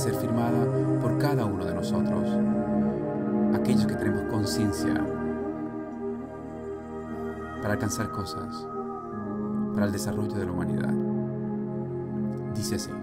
ser firmada por cada uno de nosotros, aquellos que tenemos conciencia para alcanzar cosas, para el desarrollo de la humanidad. Dice así: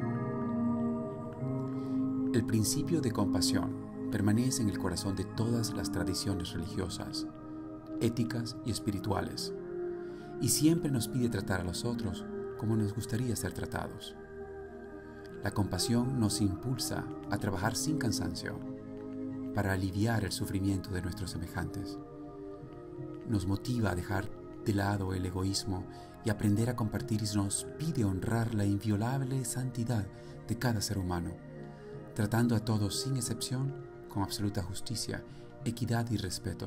el principio de compasión permanece en el corazón de todas las tradiciones religiosas, éticas y espirituales, y siempre nos pide tratar a los otros como nos gustaría ser tratados. La compasión nos impulsa a trabajar sin cansancio para aliviar el sufrimiento de nuestros semejantes. Nos motiva a dejar de lado el egoísmo y aprender a compartir, y nos pide honrar la inviolable santidad de cada ser humano, tratando a todos sin excepción con absoluta justicia, equidad y respeto.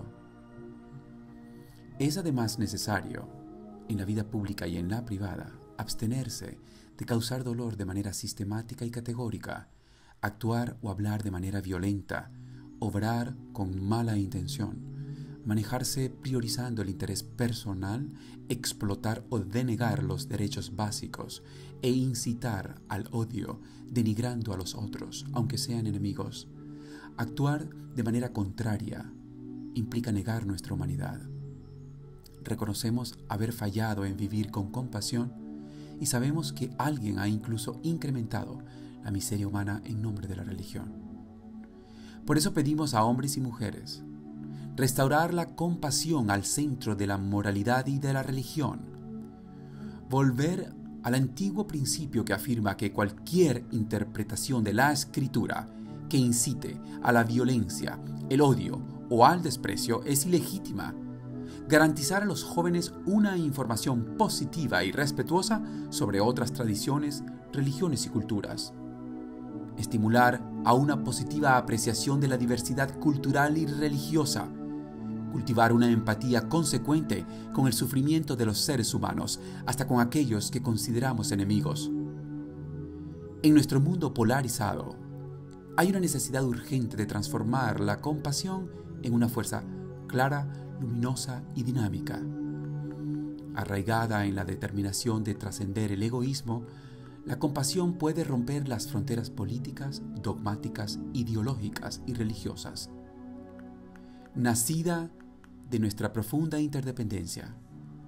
Es además necesario, en la vida pública y en la privada, abstenerse de causar dolor de manera sistemática y categórica, actuar o hablar de manera violenta, obrar con mala intención, manejarse priorizando el interés personal, explotar o denegar los derechos básicos e incitar al odio, denigrando a los otros, aunque sean enemigos. Actuar de manera contraria implica negar nuestra humanidad. Reconocemos haber fallado en vivir con compasión y sabemos que alguien ha incluso incrementado la miseria humana en nombre de la religión. Por eso pedimos a hombres y mujeres restaurar la compasión al centro de la moralidad y de la religión, volver al antiguo principio que afirma que cualquier interpretación de la Escritura que incite a la violencia, el odio o al desprecio es ilegítima. Garantizar a los jóvenes una información positiva y respetuosa sobre otras tradiciones, religiones y culturas. Estimular a una positiva apreciación de la diversidad cultural y religiosa. Cultivar una empatía consecuente con el sufrimiento de los seres humanos, hasta con aquellos que consideramos enemigos. En nuestro mundo polarizado, hay una necesidad urgente de transformar la compasión en una fuerza clara, luminosa y dinámica. Arraigada en la determinación de trascender el egoísmo, la compasión puede romper las fronteras políticas, dogmáticas, ideológicas y religiosas. Nacida de nuestra profunda interdependencia,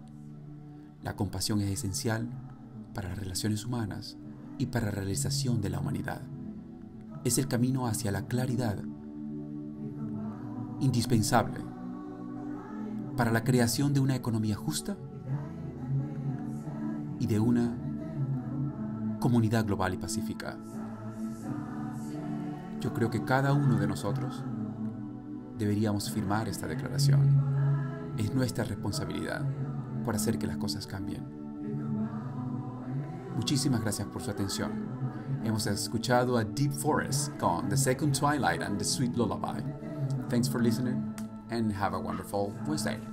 la compasión es esencial para las relaciones humanas y para la realización de la humanidad. Es el camino hacia la claridad, indispensable para la creación de una economía justa y de una comunidad global y pacífica. Yo creo que cada uno de nosotros deberíamos firmar esta declaración. Es nuestra responsabilidad por hacer que las cosas cambien. Muchísimas gracias por su atención. Hemos escuchado a Deep Forest con The Second Twilight and the Sweet Lullaby. Thanks for listening and have a wonderful Wednesday.